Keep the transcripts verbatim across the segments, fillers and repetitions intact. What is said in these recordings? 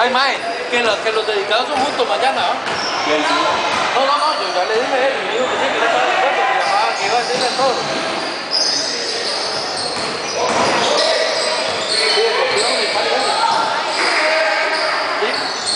Ay, mae, que, lo, que los dedicados son juntos mañana, ¿no? No, no, no, yo ya le dije a él, me dijo que sí, que no estaba de acuerdo, que llamaba, que iba a decirle todo. Sí, el partido municipal, ¿no? Sí.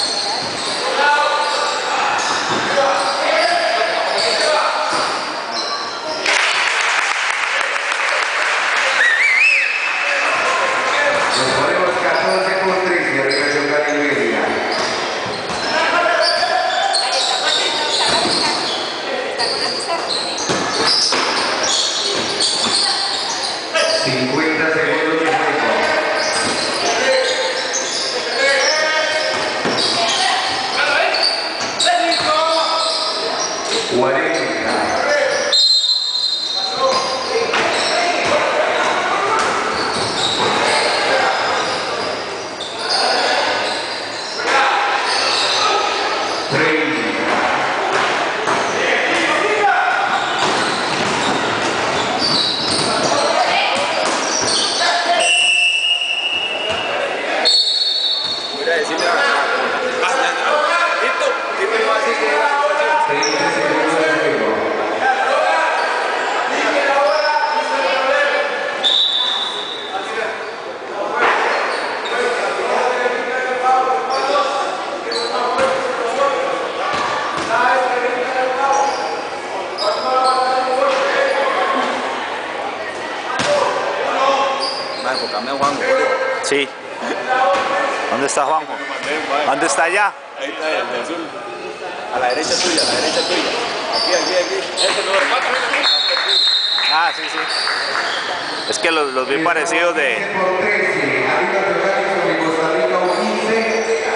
cincuenta segundos de juego. cuarenta. Sí. ¿Dónde está Juanjo? ¿Dónde está allá? Ahí está el de azul. A la derecha tuya, a la derecha tuya. Aquí, aquí, aquí. Ese número cuatro. Ah, sí, sí. Es que los, los vi parecidos de... Por trece, arriba de Costa Rica quince.